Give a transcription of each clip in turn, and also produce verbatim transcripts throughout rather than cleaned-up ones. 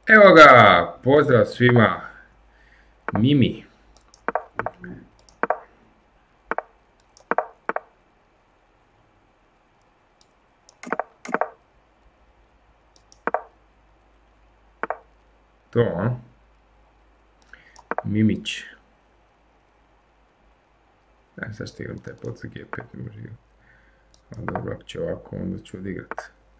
Evo ga, pozdrav svima, Mimi. To, a? Mimić. Aj, sad što igram taj pod za G pet, ne može igrati. Ali dobro, ako će ovako, onda ću odigrat.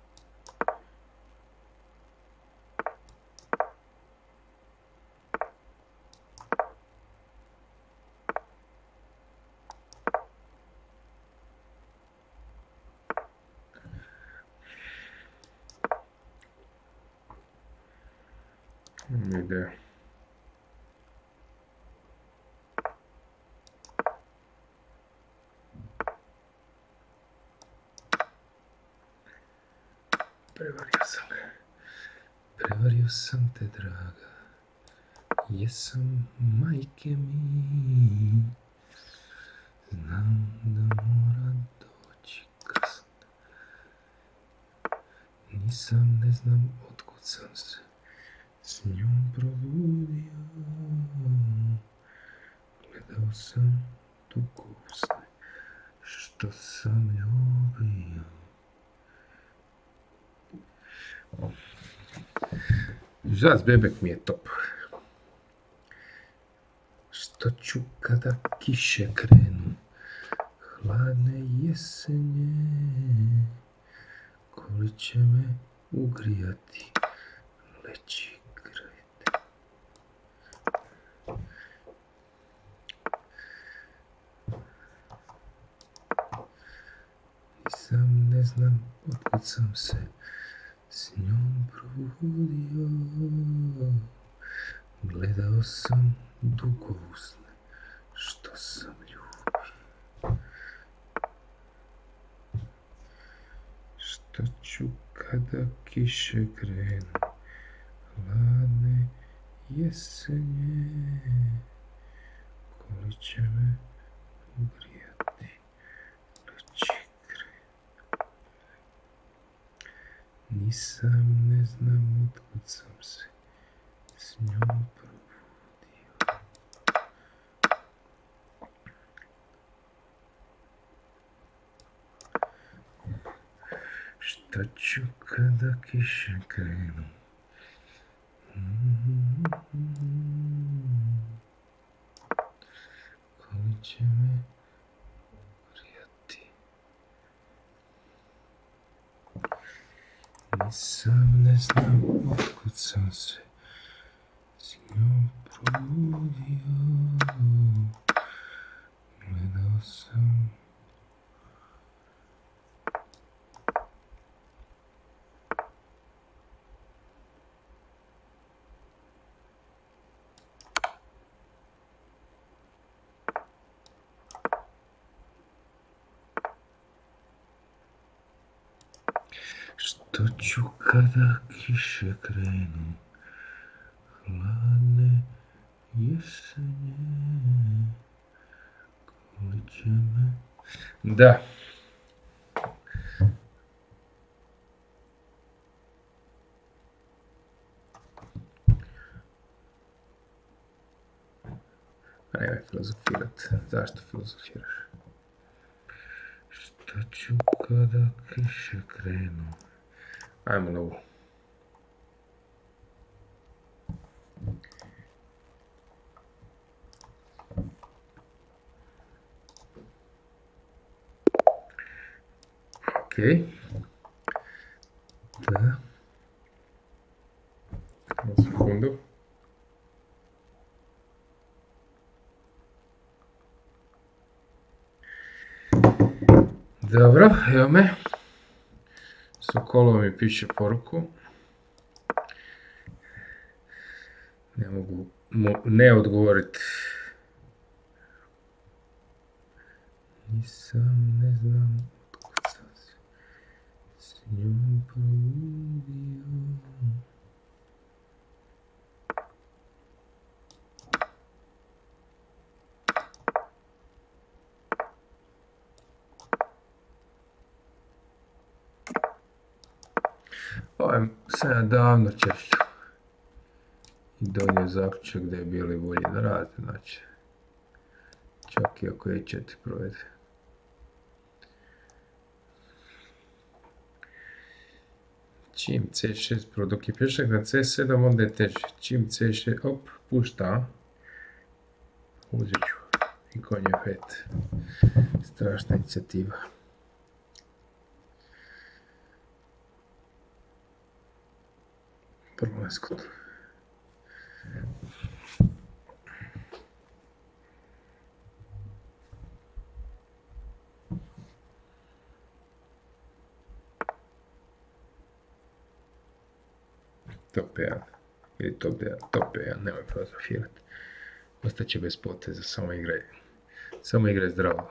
Ide. Prevario sam. Prevario sam te, draga. Jesam, majke mi. Znam da mora doći kasno. Nisam, ne znam otkud sam se s njom probudio. Gledao sam tuku usne, što sam ljubio. Žas bebek mi je top. Što ću kada kiše krenu, hladne jesenje, koli će me ugrijati, leći kraj te. Nisam, ne znam otkud sam se s njom probudio. Gledao sam dugo usne, što sam ljubio. Što ću kada kiše krenu, hladne jesenje, koli će me ugrijati, leći kraj. Nisam, ne znam otkud sam se s njom probudio. Šta ću kada kiše krenu, koli će me ugrijati. Nisam, ne znam otkud sam se s njom probudio. Gledao sam što ću kada kiše krenu, hladne jesenje, koli će me... Da. Ajme filozofirat. Zašto filozofiraš? Što ću kada kiše krenu? Ajmo na ovo. Okej. Da. Na sekundu. Dobro, evo me. Sokolo mi piše poruku. Ne mogu ne odgovoriti. Nisam, ne znam otkud sam se s njom probudio. Ovo sam ja davno češljao. i donio zaključak da je bijeli bolji na razne načine. Čak i ako e četiri provede. Čim ce šest pro, dok je pješak na ce sedam, onda je teže. Čim ce šest, op, pušta. Uzet ću i konj je pet. Strašna inicijativa. Prvo neskutno. Top jedan. Ili top jedan. Top jedan, nemoj filozofirati. Ostaće bez poteza, samo igraj. Samo igraj zdravo.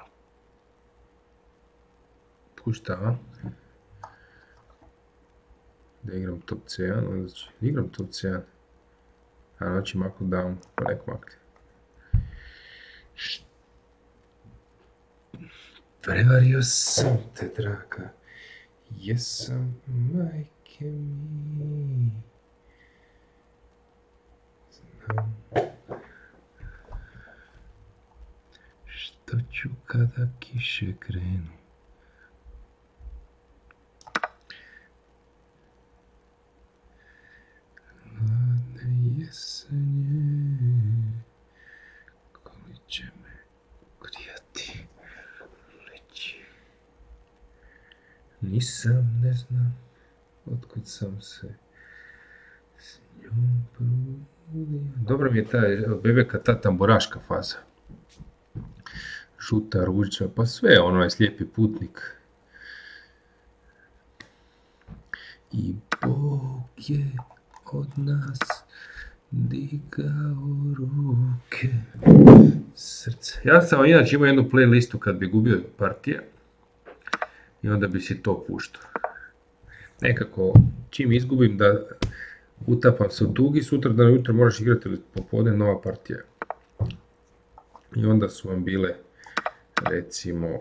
Pušta, a? Da igram top ce jedan, onda ću igram top ce jedan. A noći maknu down, pa nek makne. Prevario sam te, draga. Jesam, majke mi. Znam. Što ću kada kiše krenu? Hladne jesenje, koli će me grijati leći. Nisam, ne znam, otkud sam se s njom probudio. Dobro mi je ta Bebeka, ta tamburaška faza. Žuta ružica, pa sve, ono je slijepi putnik. I Bog je od nas digao ruke. Srce. Ja sam inače imao jednu playlistu kad bi gubio partije. I onda bi si to puštao. Nekako, čim izgubim da utapam se u tugi, sutra dan ujutro moraš igrati ili popodne nova partija. I onda su vam bile, recimo,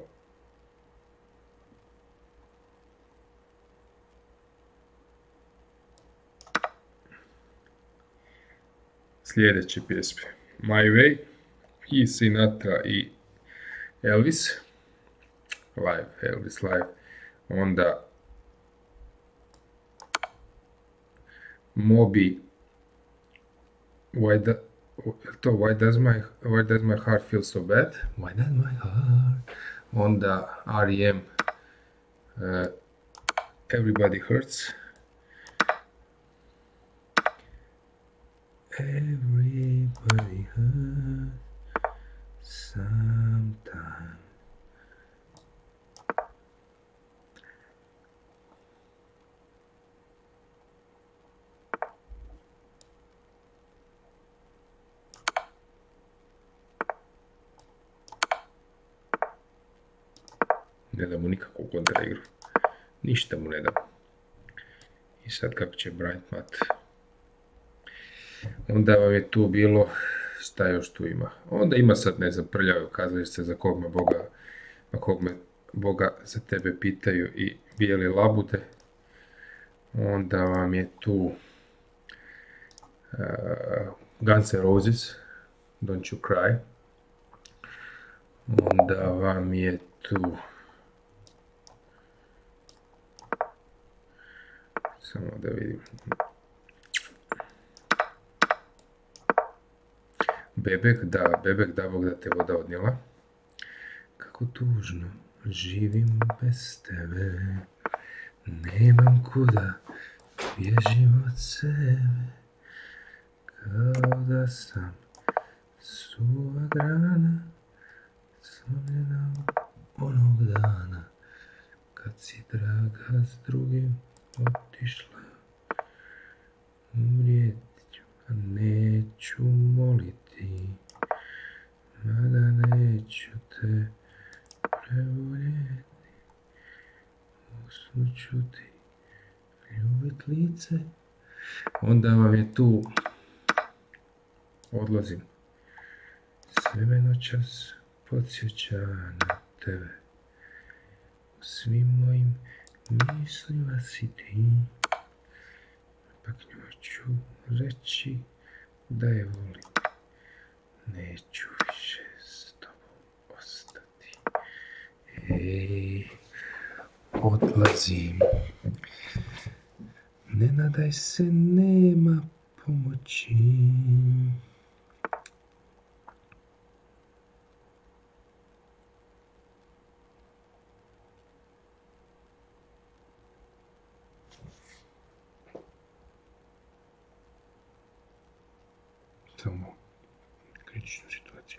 sljedeće pjesme. My Way i Sinatra i Elvis. Live, Elvis live. Onda Moby, why, da, to, why, does my, why does my heart feel so bad? Why does my heart? Onda R E M, uh, Everybody Hurts. Everybody hurts sometime. Ne da mu nikakvu kontra igru. Ništa mu ne da. I sad kako će Bright Mat. Onda vam je tu bilo, šta još tu ima? Onda ima sad, ne znam, prljave kazalište za kog me Boga, na kog me Boga za tebe pitaju i bijeli labude. Onda vam je tu uh, Guns N' Roses, Don't You Cry. Onda vam je tu samo da vidim. Bebek, da, Bebek, da Bog da te voda odnijela. Kako tužno živim bez tebe, nemam kuda, bježim od sebe, kao da sam suva grana, slomljena onog dana, kad si draga s drugim otišla. Umrijet ću, a neću moliti, mada neću te prevoljeti. U snu ću ti ljubit lice. Onda vam je tu Odlazim. Sve me noćas podsjeća na tebe. U svim mojim mislima si ti. Pak njoj ću reći Da je volim. Neću više s tobom ostati. Ej, odlazim. Ne nadaj se, nema pomoći. Samo kritičnu situaciju.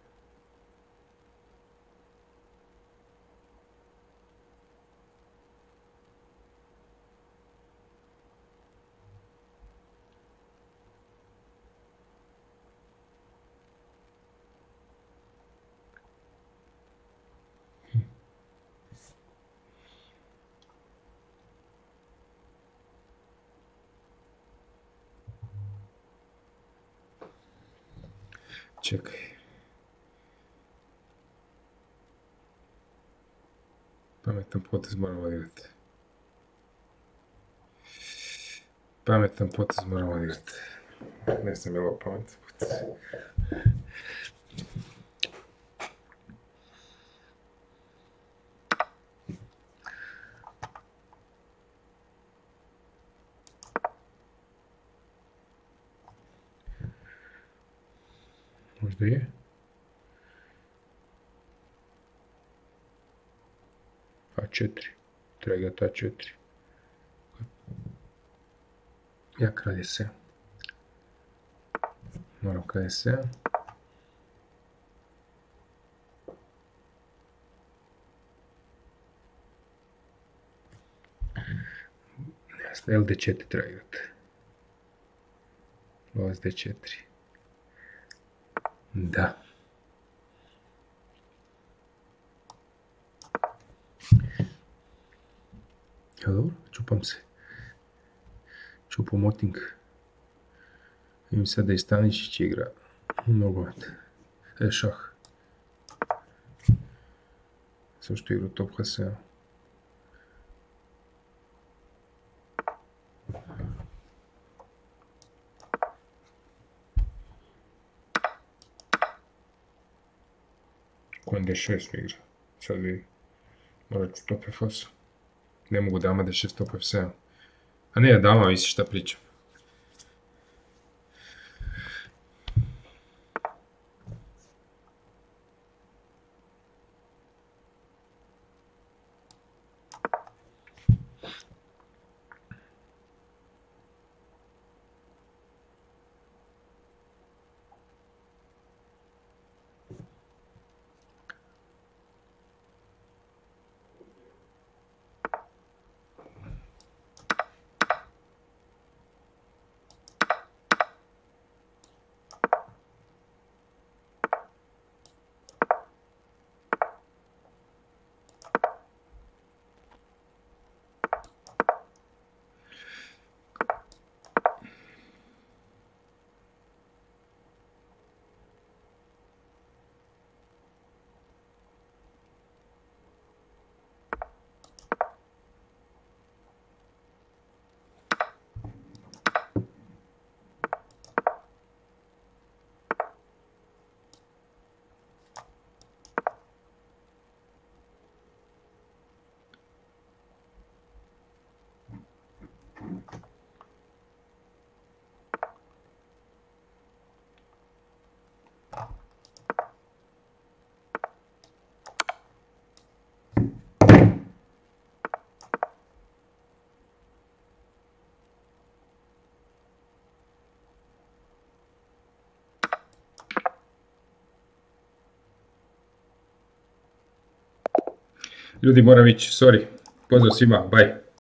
Čekaj. Pametan potez moram odigrati. Pametan potez moram odigrati. Ne znam je ovo pametan potez. Možda je. A četiri. Treba igrati A četiri. Ja kralj E sedam. Moram kralj E sedam. Jasno, L D četiri treba igrati. Lovac D četiri. Da. Evo dobro, čupam se. Čupam moting. Vidim sad da i Staničić igra nogomet. E, šah. Samo što igra top H sedam. Konj D šest mi igra. Sad vidi. Morat ću top F osam. Ne mogu dama D šest top F sedam. A ne, dama misli šta pričam. Ljudi, moram ići, sorry. Pozdrav svima, bye.